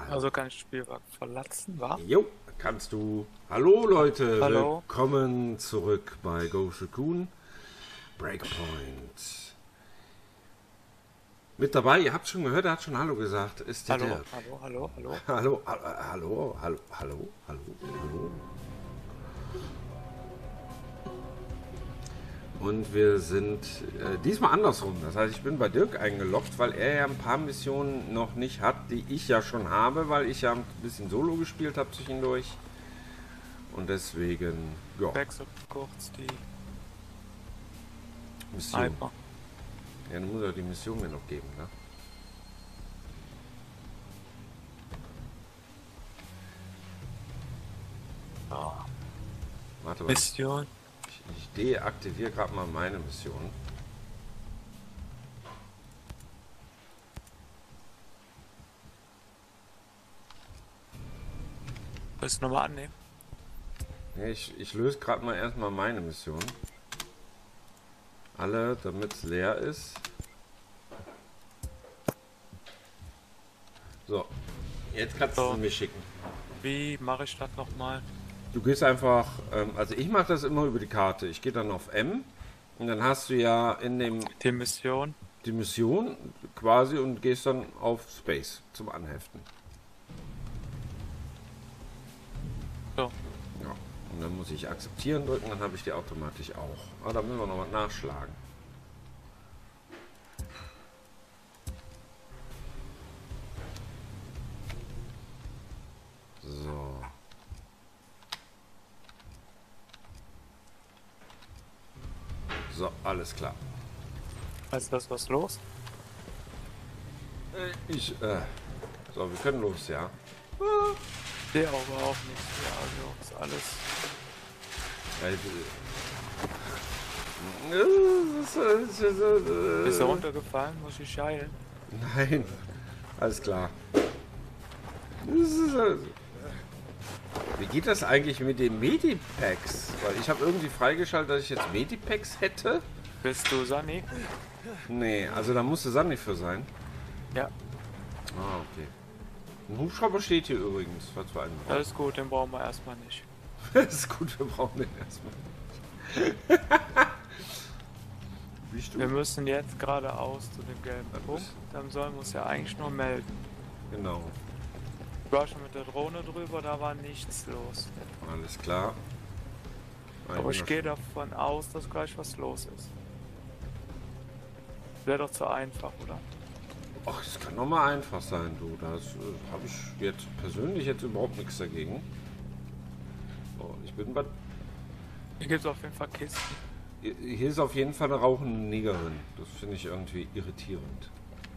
Also kann ich das Spielwerk verlassen, wa? Jo, kannst du. Hallo Leute, Hallo. willkommen zurück bei Ghost Recon Breakpoint. Mit dabei, ihr habt schon gehört, er hat schon Hallo gesagt, ist der Hallo, Dirk. hallo. Hallo. Und wir sind diesmal andersrum. Das heißt, ich bin bei Dirk eingeloggt, weil er ja ein paar Missionen noch nicht hat, die ich ja schon habe, weil ich ja ein bisschen Solo gespielt habe zwischendurch. Und deswegen, ja, Wechsel kurz die Mission. Hyper. Ja, dann muss er die Mission mir noch geben, ne? Ja. Warte mal, Mission. ich deaktiviere gerade mal meine Mission. Willst du nochmal annehmen? Ja, ich löse gerade mal erstmal meine Mission. Alle, damit es leer ist. So, jetzt kannst du So. sie mir schicken. Wie mache ich das nochmal? Du gehst einfach, also ich mache das immer über die Karte. Ich gehe dann auf M und dann hast du ja in dem Die Mission. die Mission quasi und gehst dann auf Space zum Anheften. So. Ja. Und dann muss ich akzeptieren drücken, dann habe ich die automatisch auch. Aber da müssen wir noch mal nachschlagen. So. So, alles klar. Weißt du, das was los? So, wir können los, ja. Der aber auch nicht. Ja, also ist alles. Bist du runtergefallen? Muss ich heilen? Nein, alles klar. Wie geht das eigentlich mit den Medipacks? Weil ich habe irgendwie freigeschaltet, dass ich jetzt Medipacks hätte. Bist du Sunny? Nee, also da musste Sandy für sein. Ja, Ah, okay. Ein Hubschrauber steht hier übrigens, falls wir einen brauchen. alles gut, den brauchen wir erstmal nicht. Das ist gut, wir brauchen den erstmal. Bist du? Wir müssen jetzt geradeaus zu dem gelben Punkt. Dann sollen wir uns ja eigentlich nur melden. Genau, Ich war schon mit der Drohne drüber, da war nichts los. alles klar. Aber ich gehe davon aus, dass gleich was los ist. Wäre doch zu einfach, oder? Ach, das kann doch mal einfach sein, du. Das habe ich jetzt persönlich jetzt überhaupt nichts dagegen. So, ich bin bei... Hier gibt es auf jeden Fall Kisten. Hier ist auf jeden Fall eine rauchende Negerin. Das finde ich irgendwie irritierend.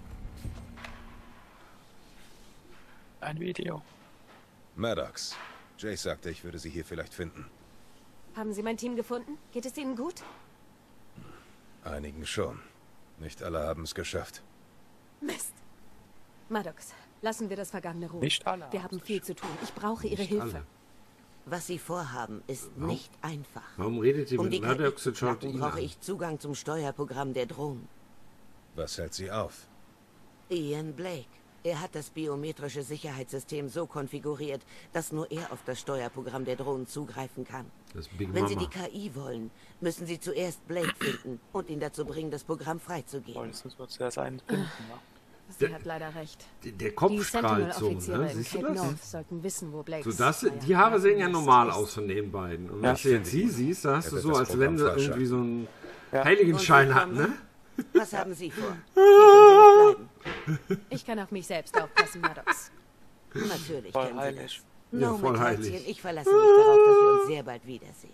Ein Video. Maddox. Jace sagte, ich würde sie hier vielleicht finden. Haben Sie mein Team gefunden? Geht es Ihnen gut? Einigen schon. Nicht alle haben es geschafft. Mist. Maddox, lassen wir das Vergangene ruhen. Nicht alle Wir haben's haben viel zu tun. Ich brauche Ihre Nicht Hilfe. alle. Was Sie vorhaben, ist nicht einfach. Warum redet ihr Um mit die Maddox KI und zu schaut knacken, ihn brauche an? ich Zugang zum Steuerprogramm der Drohnen. Was hält sie auf? Ian Blake. Er hat das biometrische Sicherheitssystem so konfiguriert, dass nur er auf das Steuerprogramm der Drohnen zugreifen kann. Das ist Big Wenn Sie Mama. die KI wollen, müssen Sie zuerst Blake finden und ihn dazu bringen, das Programm freizugeben. Wolltest du zuerst einen finden, ne? Sie Der- hat leider recht. Der Die Kopf strahlt so, Sentinel-Offiziere ne? in Siehst du Cape das? North sollten wissen, wo Blake So, die Haare sehen ja normal aus von den beiden. Und Ja. wenn du jetzt sie siehst, da hast Er du wird so, das als wenn sie Programm irgendwie so einen Ja. Heiligenschein hat, ne? Was haben Sie vor? Hier können Sie nicht bleiben. Ich kann auf mich selbst aufpassen, Maddox. Natürlich Voll können Sie heilig. das. Ja, No, voll mein heilig. Herzchen, ich verlasse mich darauf, dass wir uns sehr bald wiedersehen.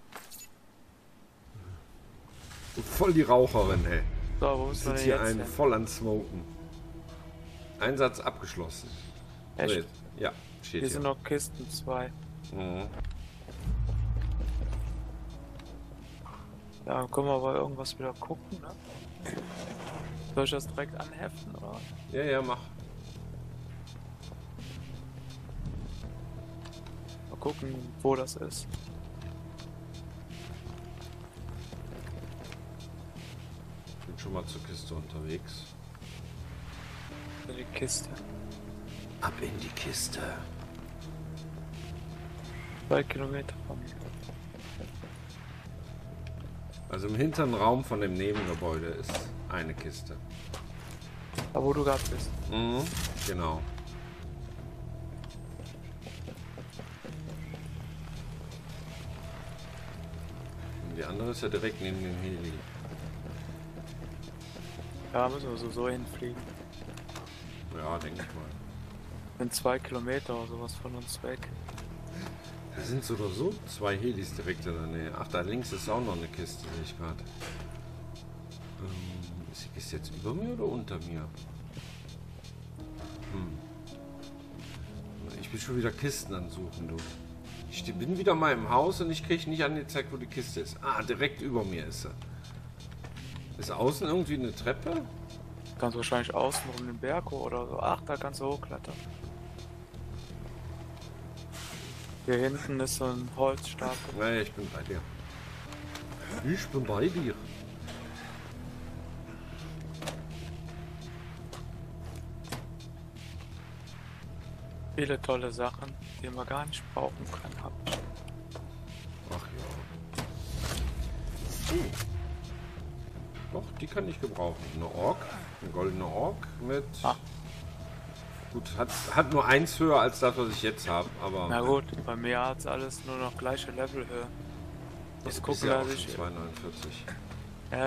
Voll die Raucherin, ey. So, wo müssen wir Sitzt denn hier jetzt einen hin? voll an Smoken. Einsatz abgeschlossen. So, Echt? jetzt. Ja, steht Hier sind hier. noch Kisten 2. Mhm. Ja, dann können wir aber irgendwas wieder gucken, ne? Soll ich das direkt anheften, oder? Ja, ja, mach. Mal gucken, wo das ist. Bin schon mal zur Kiste unterwegs. Die Kiste. Ab in die Kiste. 2 Kilometer von mir. Also im hinteren Raum von dem Nebengebäude ist eine Kiste. Da wo du gerade bist. Mhm, genau. Und die andere ist ja direkt neben dem Heli. Ja, müssen wir so hinfliegen. Ja, denke ich mal. Sind 2 Kilometer oder sowas von uns weg. Da sind so oder so 2 Helis direkt in der Nähe. Ach, da links ist auch noch eine Kiste, sehe ich gerade. Ist die Kiste jetzt über mir oder unter mir? Ich bin schon wieder Kisten ansuchen, du. Ich bin wieder mal im Haus und ich kriege nicht angezeigt, wo die Kiste ist. Ah, direkt über mir ist sie. Ist außen irgendwie eine Treppe? Kannst wahrscheinlich außen um den Berg hoch oder so. Ach, da kannst du hochklettern. Hier hinten ist so ein Holzstapel. Naja, ich bin bei dir. Ich bin bei dir. Viele tolle Sachen, die man gar nicht brauchen kann, hab ich. Ach ja. Doch, die kann ich gebrauchen. Eine Ork, eine goldene Ork mit... Ah. Gut, hat nur 1 höher als das, was ich jetzt habe, aber... Na gut, bei mir hat's alles nur noch gleiche Levelhöhe. Das bist gucken, ja dass auch ich... schon 249. Ja,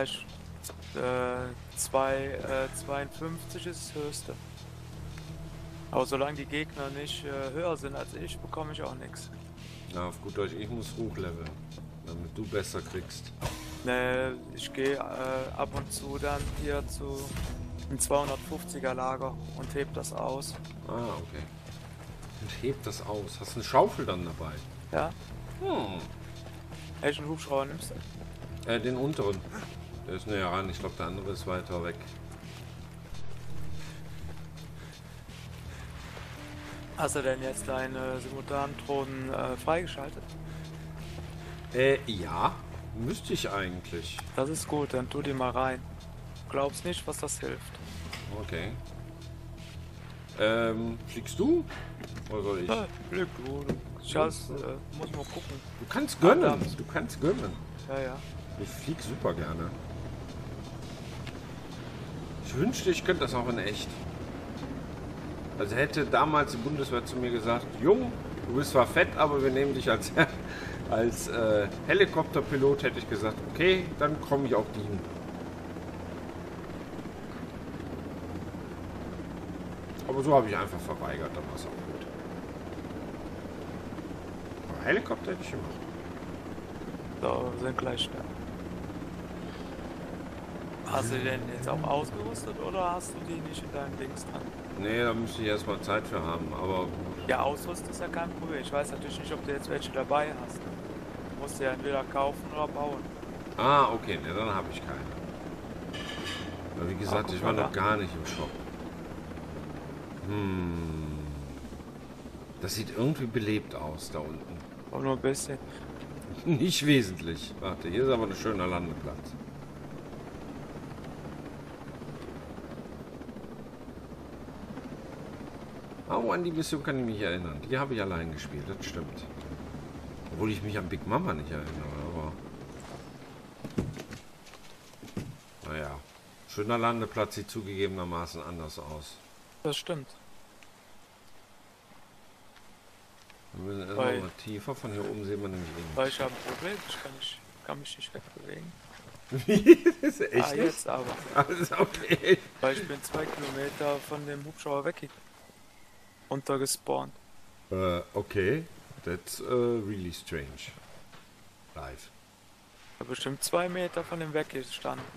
52 ist das höchste. Aber solange die Gegner nicht höher sind als ich, bekomme ich auch nichts. Na, auf gut Deutsch, ich muss hochleveln, damit du besser kriegst. Ich gehe ab und zu dann hier zu einem 250er Lager und heb das aus. Ah, okay. Und hebt das aus. Hast du eine Schaufel dann dabei? Ja? Hm. Welchen Hubschrauber nimmst du? Den unteren. Der ist näher ran. Ich glaube, der andere ist weiter weg. Hast du denn jetzt deine simultanen Drohnen freigeschaltet? Ja. Müsste ich eigentlich. Das ist gut, dann tu die mal rein. Glaubst nicht, was das hilft. Okay. Fliegst du? Oder soll ich? Glück, du. Ich muss mal gucken. Du kannst gönnen. Verdammt. Du kannst gönnen. Ja, ja. Ich flieg super gerne. Ich wünschte, ich könnte das auch in echt. Also hätte damals die Bundeswehr zu mir gesagt, Jung, du bist zwar fett, aber wir nehmen dich als Helikopterpilot, hätte ich gesagt, okay, dann komme ich auch dienen. Aber so habe ich einfach verweigert, dann war es auch gut. Aber Helikopter hätte ich gemacht. So, wir sind gleich da. Hast du denn jetzt auch ausgerüstet oder hast du die nicht in deinem Dings dran? Nee, da müsste ich erstmal Zeit für haben, aber Ja, ausrüsten ist ja kein Problem. Ich weiß natürlich nicht, ob du jetzt welche dabei hast. Du musst ja entweder kaufen oder bauen. ah, okay, ne, dann habe ich keine. Aber wie gesagt, guck ich war mal noch da. gar nicht im Shop. Das sieht irgendwie belebt aus da unten. Aber nur ein bisschen. Nicht wesentlich. Warte, hier ist aber ein schöner Landeplatz. Oh, an die Mission kann ich mich erinnern. Die habe ich allein gespielt, das stimmt. Obwohl ich mich an Big Mama nicht erinnere, aber... Naja, schöner Landeplatz sieht zugegebenermaßen anders aus. Das stimmt. Wir müssen erstmal Weil- mal tiefer, von hier oben sehen wir nämlich Weil ich habe ein Problem. Ich kann mich nicht wegbewegen. ihn. Das ist echt Ah, nicht? jetzt aber. Alles okay. Weil ich bin 2 Kilometer von dem Hubschrauber weg runtergespawnt. Okay. That's really strange. Live. Ich habe bestimmt 2 Meter von dem weggestanden.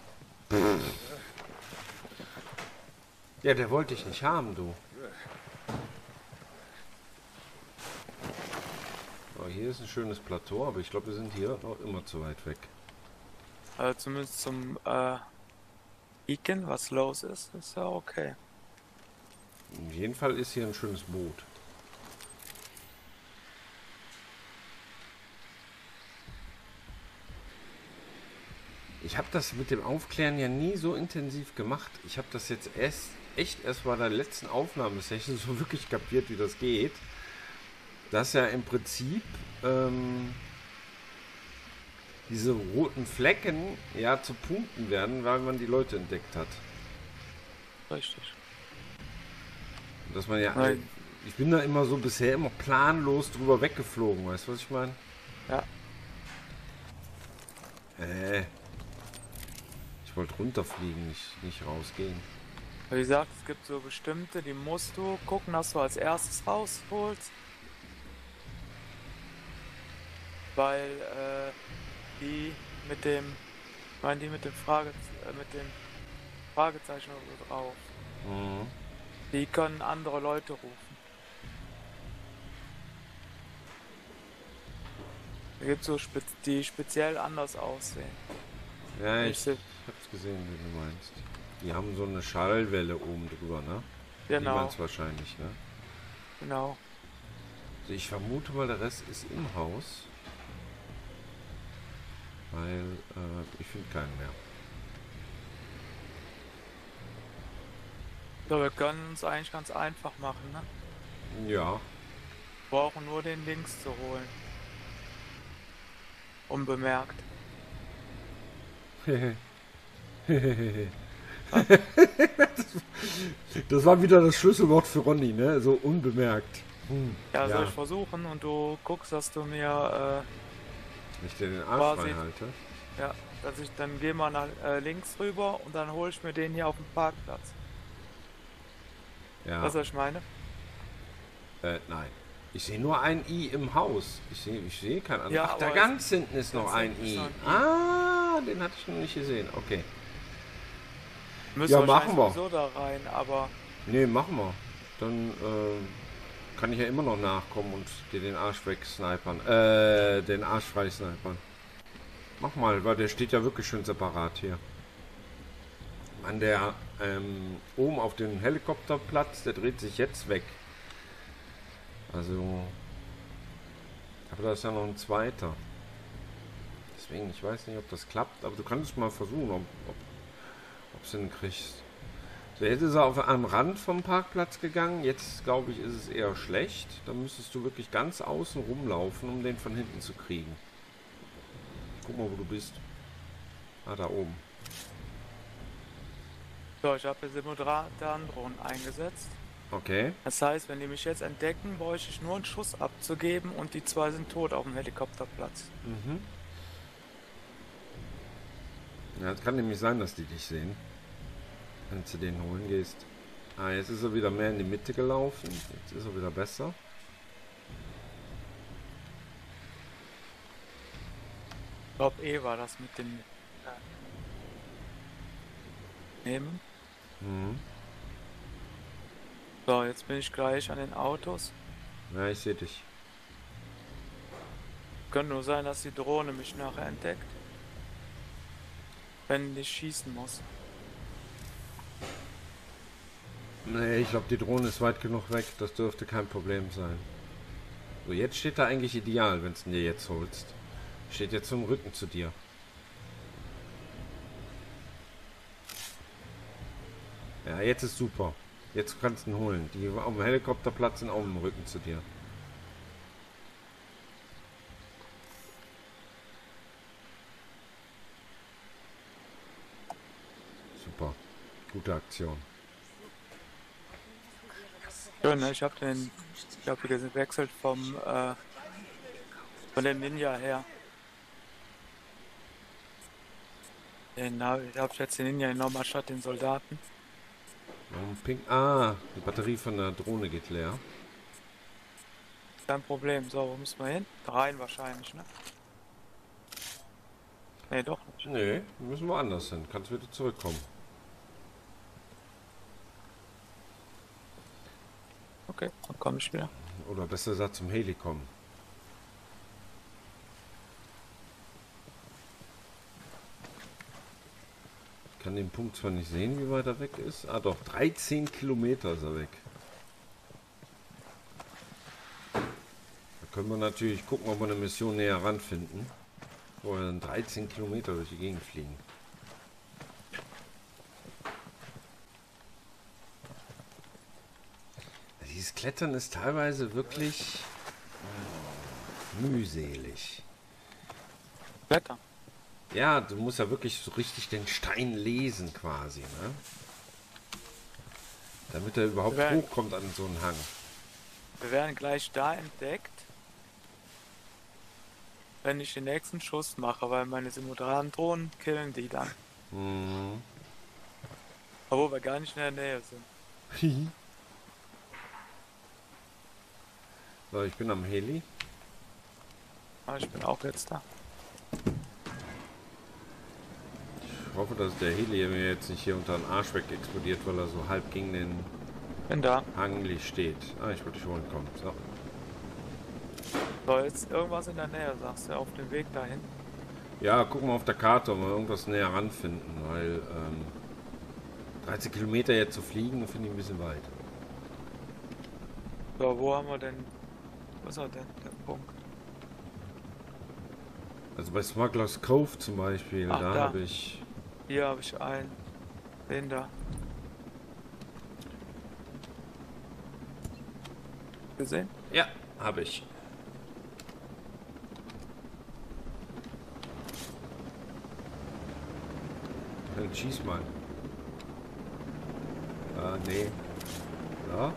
Ja, der wollte ich nicht haben, du. Oh, hier ist ein schönes Plateau, aber ich glaube, wir sind hier noch immer zu weit weg. Zumindest zum Iken, was los ist ja okay. Auf jeden Fall ist hier ein schönes Boot. Ich habe das mit dem Aufklären ja nie so intensiv gemacht. Ich habe das jetzt erst echt erst bei der letzten Aufnahmesession so wirklich kapiert, wie das geht. Dass ja im Prinzip diese roten Flecken ja zu Punkten werden, weil man die Leute entdeckt hat. Richtig. Und dass man ja... Nein. Ich bin da immer so bisher immer planlos drüber weggeflogen, weißt du, was ich meine? Ja. Ich wollte runterfliegen, nicht rausgehen. Wie gesagt, es gibt so bestimmte, die musst du gucken, dass du als erstes rausholst. Weil die mit dem mit dem Fragezeichen oder so drauf. Mhm. Die können andere Leute rufen. Es gibt so die speziell anders aussehen. Ja, Ich ich seh- hab's gesehen, wie du meinst. Die haben so eine Schallwelle oben drüber, ne? Die Genau, waren's wahrscheinlich, ne? genau. Also ich vermute mal, der Rest ist im Haus. Weil ich finde keinen mehr. So, wir können uns eigentlich ganz einfach machen, ne? Ja. Wir brauchen nur den links zu holen. Unbemerkt. Das war wieder das Schlüsselwort für Ronny, ne? So unbemerkt. Ja, soll Ja. ich versuchen und du guckst, dass du mir, Wenn ich dir den Arsch Quasi- frei halte. dass ich dann gehe mal nach links rüber und dann hole ich mir den hier auf dem Parkplatz. Ja. Weißt du, was ich meine? Nein. Ich sehe nur ein I im Haus. Ich sehe kein anderes. Ja, Ach, da aber ganz hinten ist noch ganz ein hinten ist I. noch ein I. Ah, den hatte ich noch nicht gesehen. Okay. Müssen Ja, wahrscheinlich machen wir. sowieso da rein, aber Nee, machen wir. Dann kann ich ja immer noch nachkommen und dir den Arsch wegsnipern. Den Arsch frei snipern. Mach mal, weil der steht ja wirklich schön separat hier. Mann, der oben auf dem Helikopterplatz, der dreht sich jetzt weg. Also... Aber da ist ja noch ein zweiter. Deswegen, ich weiß nicht, ob das klappt, aber du kannst mal versuchen, ob es hinkriegst. So, jetzt ist er auf einem Rand vom Parkplatz gegangen. Jetzt, glaube ich, ist es eher schlecht. Dann müsstest du wirklich ganz außen rumlaufen, um den von hinten zu kriegen. Guck mal, wo du bist. Ah, da oben. so, ich habe jetzt Simultan-Drohnen eingesetzt. Okay. Das heißt, wenn die mich jetzt entdecken, bräuchte ich nur einen Schuss abzugeben und die zwei sind tot auf dem Helikopterplatz. Mhm. Ja, es kann nämlich sein, dass die dich sehen. Wenn du den holen gehst. Ah, jetzt ist er wieder mehr in die Mitte gelaufen. Jetzt ist er wieder besser. Ich glaube, war das mit dem Nehmen. Mhm. So, jetzt bin ich gleich an den Autos. Ja, ich sehe dich. Könnte nur sein, dass die Drohne mich nachher entdeckt. Wenn ich schießen muss. Nee, ich glaube, die Drohne ist weit genug weg. Das dürfte kein Problem sein. So, jetzt steht er eigentlich ideal, wenn es dir jetzt holst. Steht jetzt zum Rücken zu dir. Ja, jetzt ist super. Jetzt kannst du ihn holen. Die auf dem Helikopterplatz sind auch im Rücken zu dir. Super. Gute Aktion. Schön, ne? Ich habe gewechselt von dem Ninja her. Ich habe jetzt den Ninja genommen anstatt den Soldaten. Warum ping? Ah, die Batterie von der Drohne geht leer. Kein Problem. So, wo müssen wir hin? Rein wahrscheinlich, ne? Nee, doch nicht. Nee, wir müssen woanders hin. Kannst wieder zurückkommen. Okay, dann komme ich wieder. Oder besser gesagt zum Heli kommen. Ich kann den Punkt zwar nicht sehen, wie weit er weg ist. Ah doch, 13 Kilometer ist er weg. Da können wir natürlich gucken, ob wir eine Mission näher ranfinden. Wo wir dann 13 Kilometer durch die Gegend fliegen. Klettern ist teilweise wirklich mühselig. Blätter. Ja, du musst ja wirklich so richtig den Stein lesen quasi, ne? Damit er überhaupt hochkommt an so einen Hang. Wir werden gleich da entdeckt, wenn ich den nächsten Schuss mache, weil meine simultanen Drohnen killen die dann. Mhm. Obwohl wir gar nicht in der Nähe sind. So, ich bin am Heli. Aber ich bin auch jetzt da. Ich hoffe, dass der Heli mir jetzt nicht hier unter den Arsch weg explodiert, weil er so halb gegen den Bin da. Hangli steht. Ah, ich wollte dich holen kommen. So. So, jetzt irgendwas in der Nähe, sagst du, auf dem Weg dahin. Ja, guck mal auf der Karte, ob wir irgendwas näher ranfinden, weil 13 Kilometer jetzt zu fliegen, finde ich ein bisschen weit. So, wo haben wir denn... Was ist denn der Punkt? Also bei Smugglers Cove zum Beispiel, Ach, da da. habe ich... Hier habe ich einen. Den da. Gesehen? Ja, habe ich. Dann schieß mal. Ah, nee. Ja.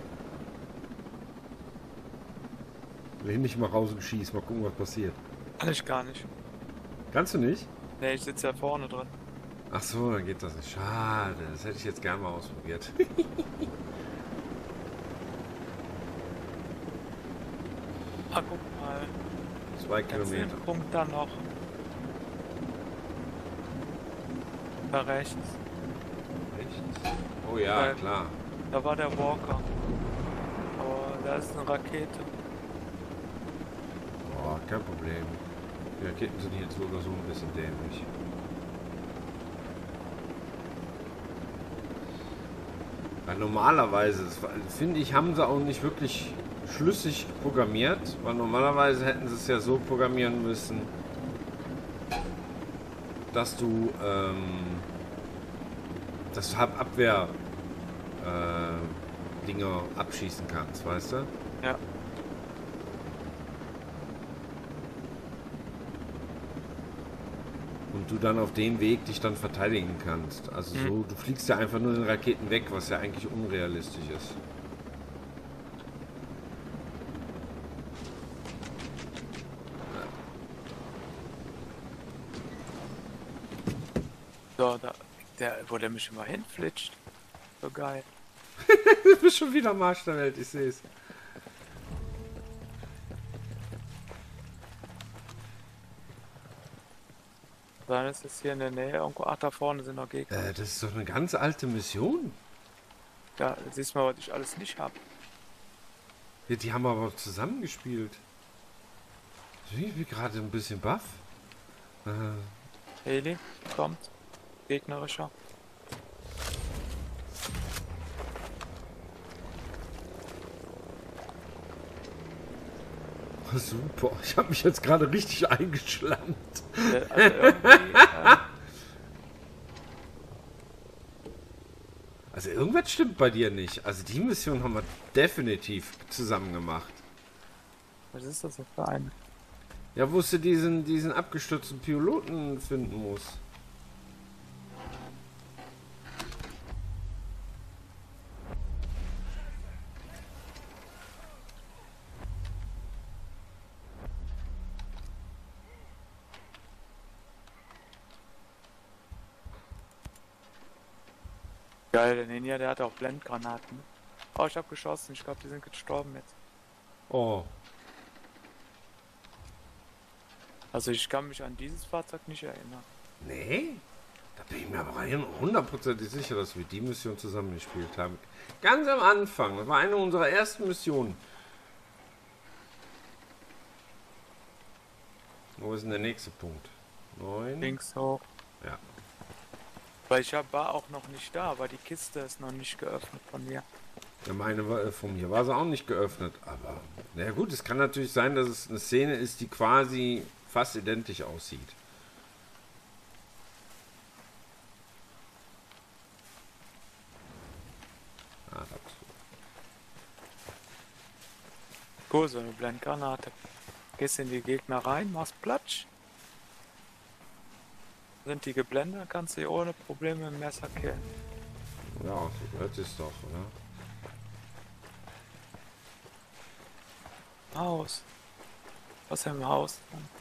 Lehn dich mal raus und schieß. Mal gucken, was passiert. Kann ich gar nicht. Kannst du nicht? Ne, ich sitze ja vorne drin. Ach so, dann geht das nicht. Schade. Das hätte ich jetzt gern mal ausprobiert. Ah, guck mal. 2 Ganz den Kilometer. Punkt dann noch. Da rechts. Echt? Oh ja, Weil- klar. Da war der Walker. Aber da ist eine Rakete. Oh, kein Problem. Die Raketen sind jetzt so oder so ein bisschen dämlich. Weil normalerweise, finde ich, haben sie auch nicht wirklich schlüssig programmiert, weil normalerweise hätten sie es ja so programmieren müssen, dass du das Abwehr Dinger abschießen kannst, weißt du? Ja. Und du dann auf dem Weg dich dann verteidigen kannst. Also so, du fliegst ja einfach nur den Raketen weg, was ja eigentlich unrealistisch ist. So, da. Wo der mich immer hinflitscht. So geil. Du bist schon wieder am Arsch der Welt, ich sehe es. Dann ist es hier in der Nähe irgendwo. Ach, da vorne sind noch Gegner. Das ist doch eine ganz alte Mission. Ja, siehst du mal, was ich alles nicht habe. Ja, die haben aber zusammengespielt. Ich bin gerade ein bisschen baff. Heli kommt. Gegnerischer. Super, ich habe mich jetzt gerade richtig eingeschlammt. Also irgendwie, Also irgendwas stimmt bei dir nicht. Also die Mission haben wir definitiv zusammen gemacht. was ist das für ein? Ja, wo du diesen abgestürzten Piloten finden musst. Geil, der Ninja, der hat auch Blendgranaten. Oh, ich habe geschossen. Ich glaube, die sind gestorben jetzt. Oh, Also ich kann mich an dieses Fahrzeug nicht erinnern. nee? Da bin ich mir aber hundertprozentig sicher, dass wir die Mission zusammengespielt haben. Ganz am Anfang. Das war eine unserer ersten Missionen. Wo ist denn der nächste Punkt? 9. Links hoch. Ja. Weil ich war auch noch nicht da, aber die Kiste ist noch nicht geöffnet von mir. Ja, meine war, von mir war sie auch nicht geöffnet. Aber, na gut, es kann natürlich sein, dass es eine Szene ist, die quasi fast identisch aussieht. Ah, Cool, so eine Blendgranate. Gehst in die Gegner rein, machst Platsch. Sind die geblendet, kannst du die ohne Probleme mit dem Messer killen. Ja, so hört es doch, oder? Haus. Was im Haus?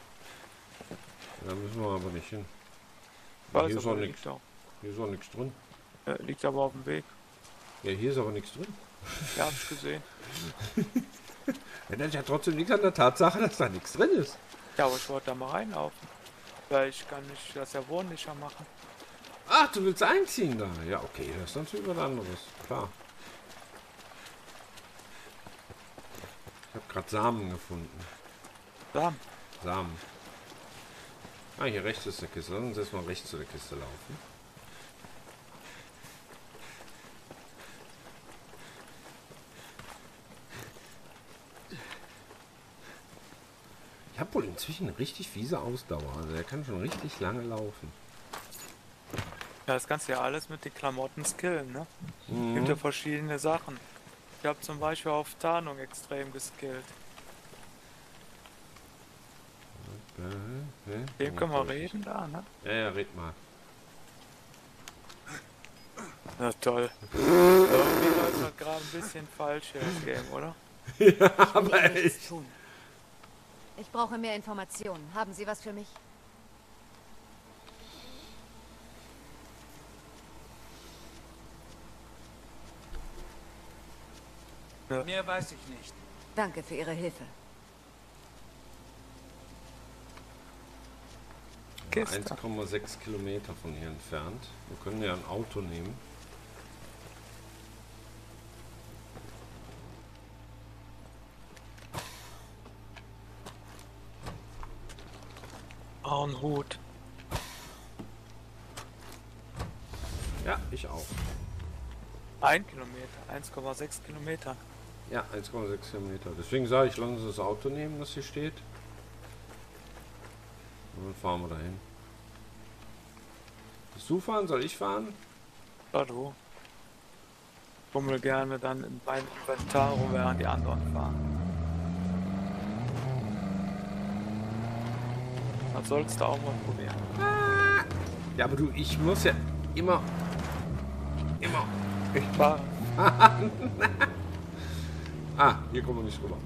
Da müssen wir aber nicht hin. Weiß, Hier ist aber auch nichts. liegt, auch, Hier ist auch nichts drin. liegt aber auf dem Weg. Ja, hier ist aber nichts drin. Ja, hab ich gesehen. Ändert ja trotzdem nichts an der Tatsache, dass da nichts drin ist. Ja, aber ich wollte da mal reinlaufen. Weil ich kann nicht das ja wohnlicher machen. Ach, du willst einziehen da? Ja, okay, das ist natürlich was anderes. Klar. Ich habe gerade Samen gefunden. Da. Samen. Ah, hier rechts ist eine Kiste. Lass uns jetzt mal rechts zu der Kiste laufen. Ich habe wohl inzwischen eine richtig fiese Ausdauer. Also er kann schon richtig lange laufen. Ja, das kannst du ja alles mit den Klamotten skillen, ne? Mhm. Gibt ja verschiedene Sachen. Ich habe zum Beispiel auf Tarnung extrem geskillt. Dem können wir reden da, ne? Ja, ja, red mal. Na toll. Irgendwie läuft das gerade ein bisschen falsch hier, das Game, oder? Ja, Ich will aber Ihnen nichts echt. tun. Ich brauche mehr Informationen. Haben Sie was für mich? Mehr weiß ich nicht. Danke für Ihre Hilfe. Kiste. 1,6 Kilometer von hier entfernt. Wir können ja ein Auto nehmen. Oh, ein Hut. Ja, ich auch. 1 Kilometer, 1,6 Kilometer. Ja, 1,6 Kilometer. Deswegen sage ich, lass uns das Auto nehmen, das hier steht. Und dann fahren wir dahin. Willst du fahren? Soll ich fahren? Ja, du. Bummel gerne dann in meinem Inventar rum, während die anderen fahren. Das sollst du auch mal probieren. Ja, aber du, ich muss ja immer... Ich fahre. Ah, hier kommen wir nicht rüber.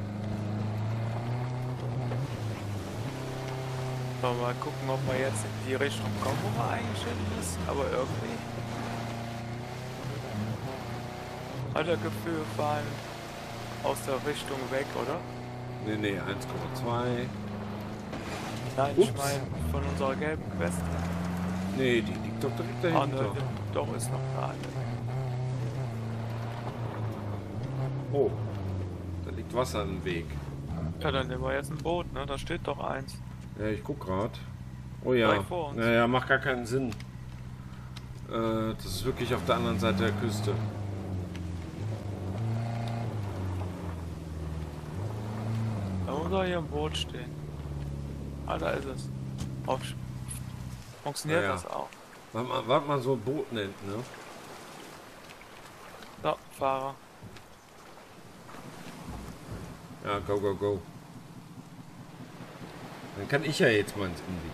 Sollen wir mal gucken, ob wir jetzt in die Richtung kommen, wo wir eigentlich hin müssen. Aber irgendwie. Hat das Gefühl, wir fahren aus der Richtung weg, oder? Nee, nee, 1,2. Nein, ich Ups. meine von unserer gelben Quest. Nee, die liegt doch direkt Ah, dahinter. ne, doch, ist noch da. Oh, da liegt Wasser im Weg. Ja, dann nehmen wir jetzt ein Boot, ne? Da steht doch eins. Ja, ich guck gerade. Oh ja. Direkt vor uns. Naja, macht gar keinen Sinn. Das ist wirklich auf der anderen Seite der Küste. Da muss doch hier ein Boot stehen. Ah, da ist es. Auf. Funktioniert Ja, ja. das auch? Was man so ein Boot nennt, ne? So, Fahrer. Ja, go, go, go. Dann kann ich ja jetzt mal ins Invi.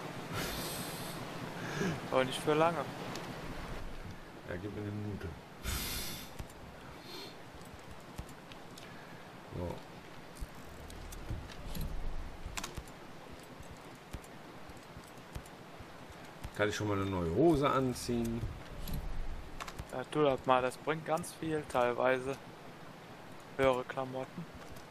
Aber nicht für lange. Ja, gib mir eine Minute. So. Kann ich schon mal eine neue Hose anziehen? Ja, tu das mal, das bringt ganz viel teilweise. Höhere Klamotten.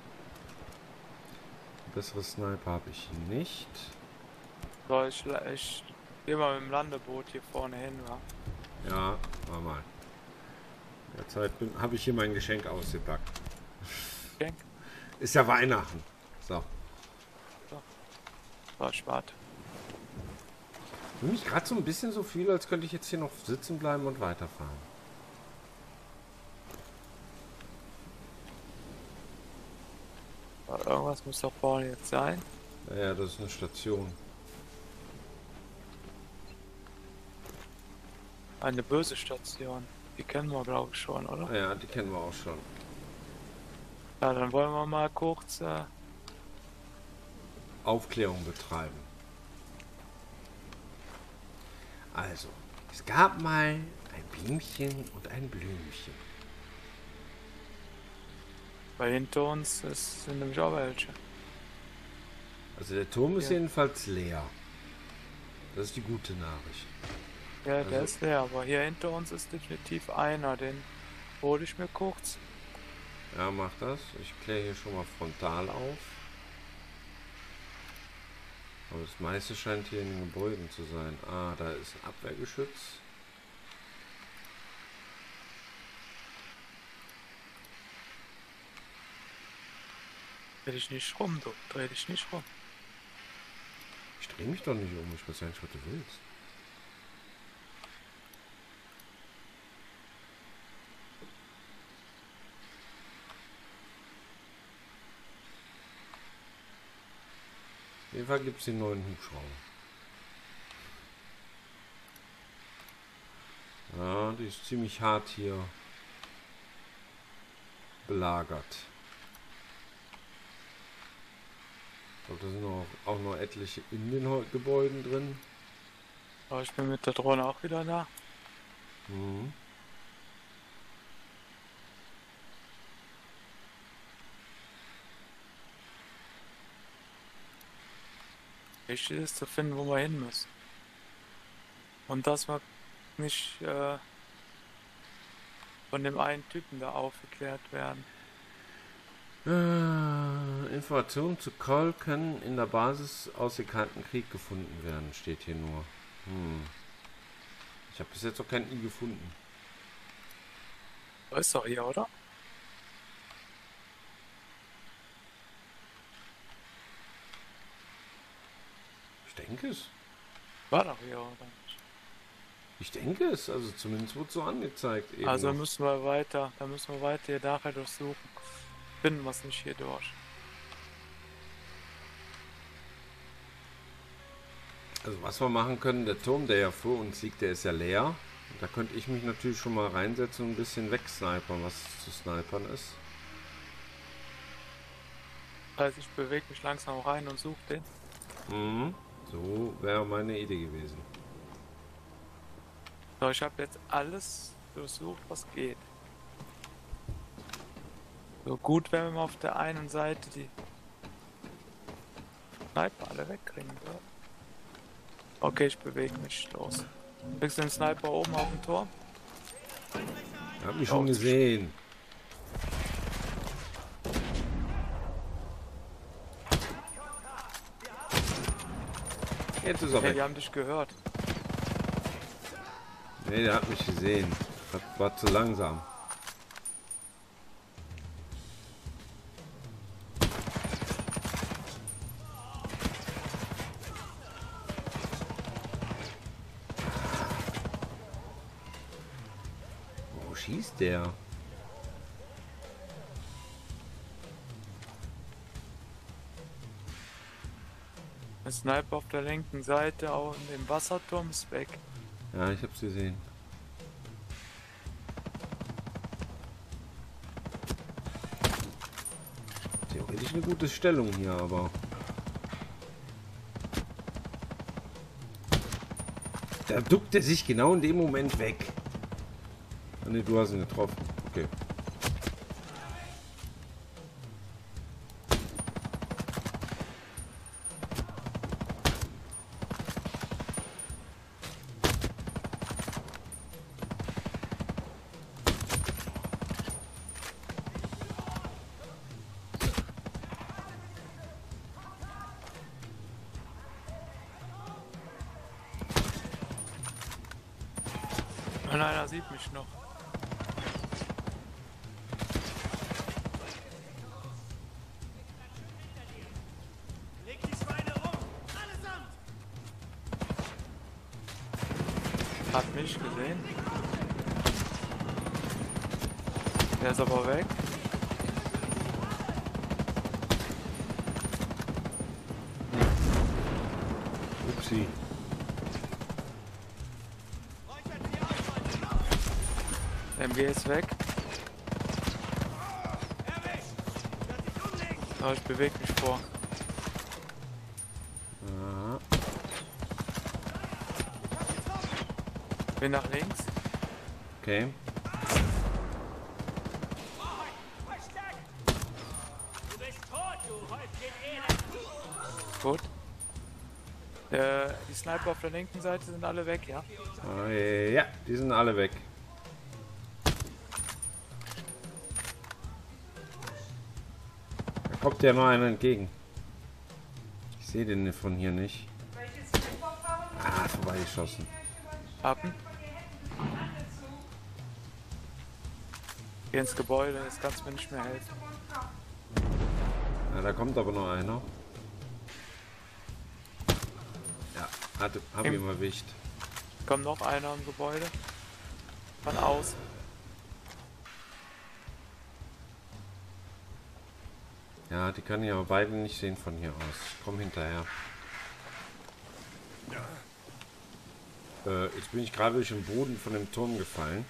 Bessere Sniper habe ich nicht. So, ich geh mal mit dem Landeboot hier vorne hin, wa? Ja, war mal. In der Zeit habe ich hier mein Geschenk ausgepackt. Geschenk? Ist ja Weihnachten. So. So, ich warte. Ich fühle mich gerade so ein bisschen so viel, als könnte ich jetzt hier noch sitzen bleiben und weiterfahren. Aber irgendwas muss doch vorne jetzt sein. Ja, das ist eine Station. Eine böse Station. Die kennen wir, glaube ich, schon, oder? Ja, die kennen wir auch schon. Ja, dann wollen wir mal kurz... Aufklärung betreiben. Also, es gab mal ein Bienchen und ein Blümchen. weil hinter uns sind nämlich auch welche. Also der Turm ist Ja. jedenfalls leer. Das ist die gute Nachricht. Ja, der Also- ist leer, aber hier hinter uns ist definitiv einer, den hole ich mir kurz. Ja, mach das. Ich kläre hier schon mal frontal auf. Aber das meiste scheint hier in den Gebäuden zu sein. Ah, da ist ein Abwehrgeschütz. Dreh dich nicht rum, du. Dreh dich nicht rum. Ich drehe mich doch nicht um. Ich weiß ja nicht, was du willst. Auf jeden Fall gibt es den neuen Hubschrauber. Ja, die ist ziemlich hart hier belagert. Ich glaube, da sind auch noch etliche in den Gebäuden drin. Aber ich bin mit der Drohne auch wieder da. Mhm. Wichtig ist zu finden, wo wir hin müssen. Und dass wir nicht von dem einen Typen da aufgeklärt werden. Informationen zu Cole können in der Basis aus dem Kalten Krieg gefunden werden, steht hier nur. Ich habe bis jetzt noch kein I gefunden. Ist doch hier, oder? Ich denke es. War doch hier, oder? Ich denke es. Also zumindest wurde so angezeigt. Eben Also noch. müssen wir weiter, da müssen wir weiter hier nachher durchsuchen. Finden wir es nicht hier durch. Also was wir machen können, der Turm, der ja vor uns liegt, der ist ja leer. Und da könnte ich mich natürlich schon mal reinsetzen und ein bisschen wegsnipern, was zu snipern ist. Das heißt, ich bewege mich langsam rein und suche den. Mhm. So wäre meine Idee gewesen. So, ich habe jetzt alles durchsucht, was geht. So gut, wenn wir mal auf der einen Seite die Sniper alle wegkriegen würden. Okay, ich bewege mich los. Kriegst du den Sniper oben auf dem Turm? Ich hab mich schon gesehen. Jetzt ist er Hey, weg. die haben dich gehört. Nee, der hat mich gesehen. Das war zu langsam. Wo schießt der? Der Sniper auf der linken Seite, auch in dem Wasserturm ist weg. Ja, ich hab's gesehen. Theoretisch eine gute Stellung hier, aber... Da duckt er sich genau in dem Moment weg. Ah, ne, du hast ihn getroffen. Okay. Und einer sieht mich noch. Hat mich gesehen. Der ist aber weg. Upsi. Der MG ist weg. Aber ich bewege mich vor. Ja. Bin nach links. Okay. Gut. Die Sniper auf der linken Seite sind alle weg, ja? Ja, die sind alle weg. Da kommt ja noch einer entgegen. Ich sehe den von hier nicht. Ah, vorbeigeschossen. Happen. Geh ins Gebäude, das kannst mir nicht mehr helfen. Ja, da kommt aber noch einer. Ja, hab ihn erwischt. Kommt noch einer im Gebäude. Von außen. Ja, die kann ich aber beide nicht sehen von hier aus. Ich komm hinterher. Jetzt bin ich gerade durch den Boden von dem Turm gefallen.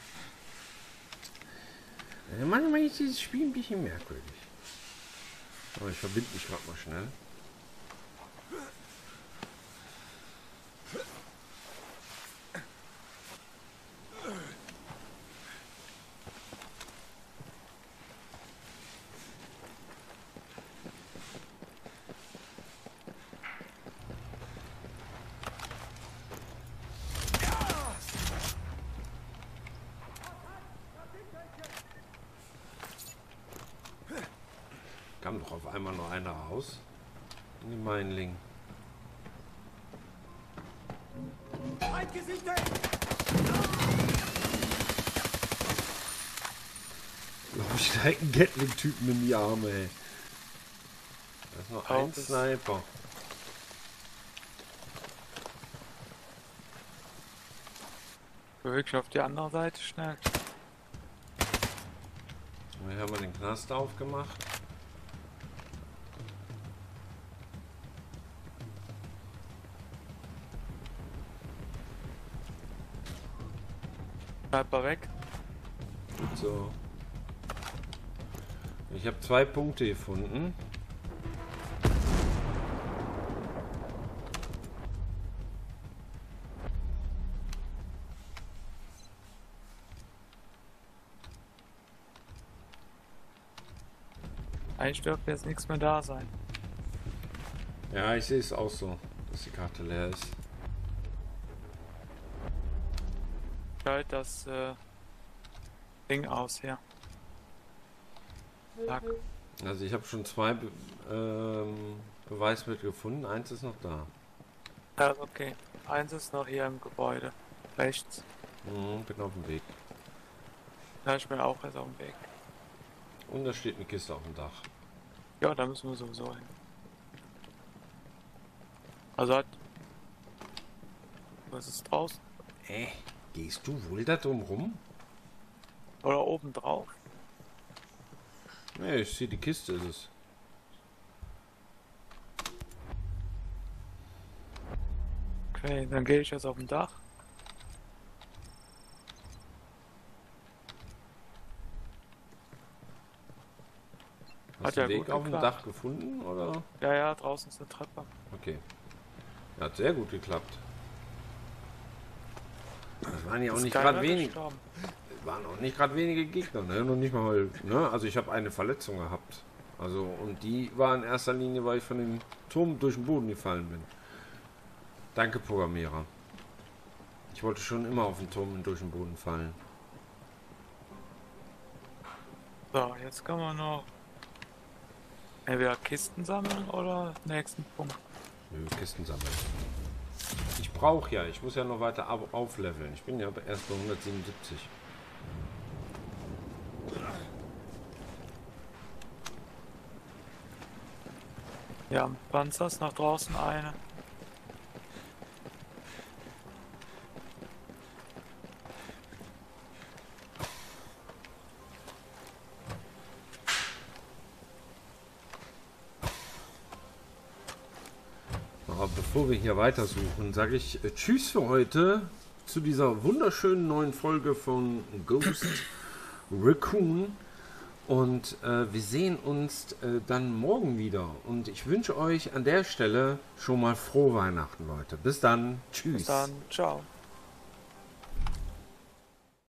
Manchmal ist dieses Spiel ein bisschen merkwürdig. Aber ich verbinde mich gerade mal schnell. Kam doch auf einmal noch einer raus. In die Meinling. Ich steigt ein Gatling-Typen in die Arme, ey. Da ist noch ein Sniper. Wirklich auf die andere Seite schnell. Hier haben wir den Knast aufgemacht. Sniper weg. Gut so. Ich habe 2 Punkte gefunden. Eigentlich dürfte jetzt nichts mehr da sein. Ja, ich sehe es auch so, dass die Karte leer ist. Schalt das Ding aus hier. Zack. Also ich habe schon 2 Beweismittel gefunden, 1 ist noch da. Ja, okay. Eins ist noch hier im Gebäude. Rechts. Bin auf dem Weg. Ja, ich bin auch erst auf dem Weg. Und da steht eine Kiste auf dem Dach. Ja, da müssen wir sowieso hin. Also hat... Was ist draußen? Gehst du wohl da drum rum? Oder oben drauf? Ne, ich sehe die Kiste ist es. Okay, dann gehe ich jetzt auf dem Dach. Hast du den Weg auf dem Dach gefunden, oder? Ja, ja, draußen ist eine Treppe. Okay. Ja, hat sehr gut geklappt. Das waren ja auch nicht gerade wenige. Waren auch nicht gerade wenige Gegner, ne? Noch nicht mal, ne? Also ich habe eine Verletzung gehabt. Also, und die war in erster Linie, weil ich von dem Turm durch den Boden gefallen bin. Danke, Programmierer. Ich wollte schon immer auf den Turm und durch den Boden fallen. So, jetzt kann man noch entweder Kisten sammeln oder nächsten Punkt. Nö, Kisten sammeln. Ich brauche ja, ich muss ja noch weiter aufleveln. Ich bin ja erst bei 177. Ja, Panzer ist nach draußen eine. Aber bevor wir hier weitersuchen, sage ich Tschüss für heute zu dieser wunderschönen neuen Folge von Ghost Recon. Und wir sehen uns dann morgen wieder. Und ich wünsche euch an der Stelle schon mal frohe Weihnachten, Leute. Bis dann. Tschüss. Bis dann. Ciao.